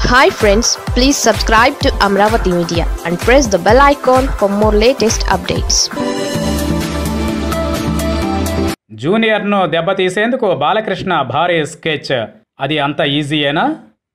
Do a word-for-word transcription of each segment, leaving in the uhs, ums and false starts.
Hi friends, please subscribe to Amaravathi Media and press the bell icon for more latest updates. జూనియర్ను దెబ్బతీసేందుకు Balakrishna భారీ sketch. అది అంత ఈజీయేనా?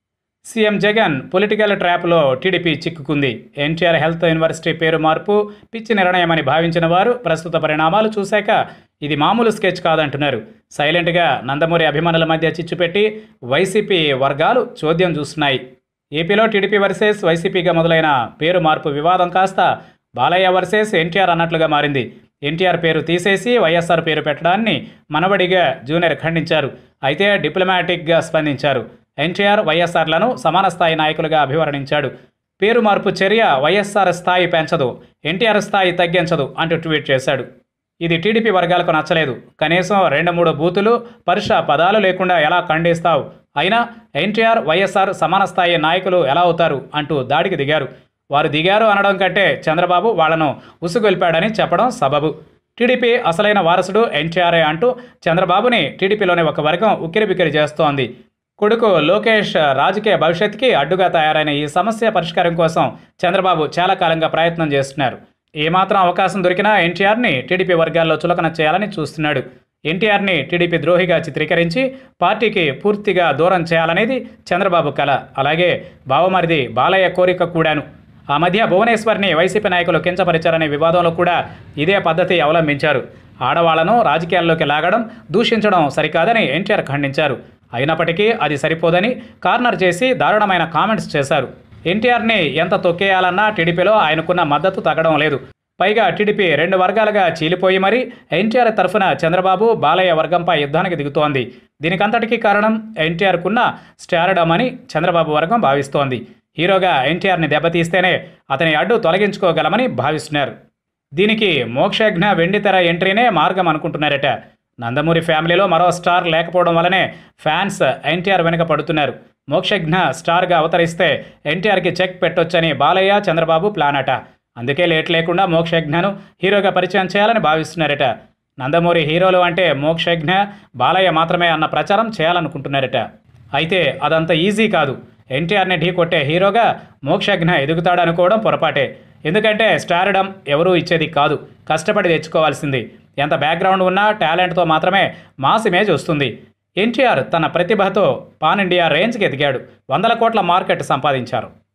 CM Jagan political ట్రాప్లో TDP చిక్కుకుంది. NTR health university పేరు మార్పు పిచ్చి నిర్ణయమని భావించిన వారు ప్రస్తుత పరిణామాలు చూశాక ఇది మామూలు స్కెచ్ కాదంటున్నారు. సైలెంట్గా నందమూరి అభిమానుల మధ్య చిచ్చుపెట్టి వైసీపీ వర్గాలు చోద్యం చూస్తున్నాయి. ఏపీలో టీడీపీ వర్సెస్ వైసీపీగా మొదలైన పేరు మార్పు వివాదం కాస్త బాలయ్య వర్సెస్ ఎన్టీఆర్ అన్నట్లుగా మారింది. ఎన్టీఆర్ పేరు తీసేసి వైఎస్ఆర్ పేరు పెట్టడాన్ని మనవడిగా జూనియర్ ఖండించారు. అయితే డిప్లొమాటిక్గా స్పందించారు. ఎన్టీఆర్ వైఎస్ఆర్లను సమాన స్థాయి నాయకులుగా అభివర్ణించాడు. పేరు మార్పు చర్య వైఎస్ఆర్ స్థాయి పెంచదు, ఎన్టీఆర్ స్థాయి తగ్గించదు అంటూ ట్వీట్ చేశాడు. ఇది టీడీపీ వర్గాలకు నచ్చలేదు. కనీసం రెండు మూడు బూతులు పరుష పదాలు లేకుండా ఎలా ఖండిస్తావు, అయినా ఎన్టీఆర్ వైఎస్ఆర్ సమాన స్థాయి నాయకులు ఎలా అవుతారు అంటూ దాడికి దిగారు. వారు దిగారు అనడం కంటే చంద్రబాబు వాళ్లను ఉసుగొల్పాడని చెప్పడం సబబు. టీడీపీ అసలైన వారసుడు ఎన్టీఆర్ఏ అంటూ చంద్రబాబుని టీడీపీలోని ఒక వర్గం ఉక్కిరిబిక్కిరి చేస్తోంది. కొడుకు లోకేష్ రాజకీయ భవిష్యత్తుకి అడ్డుగా తయారైన ఈ సమస్య పరిష్కారం కోసం చంద్రబాబు చాలా కాలంగా ప్రయత్నం చేస్తున్నారు. ఏమాత్రం అవకాశం దొరికినా ఎన్టీఆర్ని టీడీపీ వర్గాల్లో చులకన చేయాలని చూస్తున్నాడు. ఎన్టీఆర్ని టీడీపీ ద్రోహిగా చిత్రీకరించి పార్టీకి పూర్తిగా దూరం చేయాలనేది చంద్రబాబు కల. అలాగే బావమరిది బాలయ్య కోరిక కూడాను. ఆ మధ్య భువనేశ్వర్ని వైసీపీ నాయకులు కించపరిచారనే వివాదంలో కూడా ఇదే పద్ధతి అవలంబించారు. ఆడవాళ్లను రాజకీయాల్లోకి లాగడం, దూషించడం సరికాదని ఎన్టీఆర్ ఖండించారు. అయినప్పటికీ అది సరిపోదని కార్నర్ చేసి దారుణమైన కామెంట్స్ చేశారు. ఎన్టీఆర్ని ఎంత తొక్కేయాలన్నా టీడీపీలో ఆయనకున్న మద్దతు తగ్గడం లేదు. పైగా టీడీపీ రెండు వర్గాలుగా చీలిపోయి మరీ ఎన్టీఆర్ తరఫున చంద్రబాబు బాలయ్య వర్గంపై యుద్ధానికి దిగుతోంది. దీనికంతటికీ కారణం ఎన్టీఆర్కున్న స్టారడమ్ అని చంద్రబాబు వర్గం భావిస్తోంది. హీరోగా ఎన్టీఆర్ని దెబ్బతీస్తేనే అతని అడ్డు తొలగించుకోగలమని భావిస్తున్నారు. దీనికి మోక్షజ్ఞ వెండితెర ఎంట్రీనే మార్గం అనుకుంటున్నారట. నందమూరి ఫ్యామిలీలో మరో స్టార్ లేకపోవడం వల్లనే ఫ్యాన్స్ ఎన్టీఆర్ వెనుక పడుతున్నారు. మోక్షజ్ఞ స్టార్గా అవతరిస్తే ఎన్టీఆర్కి చెక్ పెట్టొచ్చని బాలయ్య చంద్రబాబు ప్లాన్ అట. అందుకే లేట్ లేకుండా మోక్షజ్ఞను హీరోగా పరిచయం చేయాలని భావిస్తున్నారట. నందమూరి హీరోలు అంటే మోక్షజ్ఞ, బాలయ్య మాత్రమే అన్న ప్రచారం చేయాలనుకుంటున్నారట. అయితే అదంత ఈజీ కాదు. ఎన్టీఆర్ని ఢీ కొట్టే హీరోగా మోక్షజ్ఞ ఎదుగుతాడనుకోవడం పొరపాటే. ఎందుకంటే స్టారడమ్ ఎవరూ ఇచ్చేది కాదు, కష్టపడి తెచ్చుకోవాల్సింది. ఎంత బ్యాక్గ్రౌండ్ ఉన్నా టాలెంట్తో మాత్రమే మాస్ ఇమేజ్ వస్తుంది. ఎన్టీఆర్ తన ప్రతిభతో పాన్ ఇండియా రేంజ్కి ఎదిగాడు. వందల కోట్ల మార్కెట్ సంపాదించారు.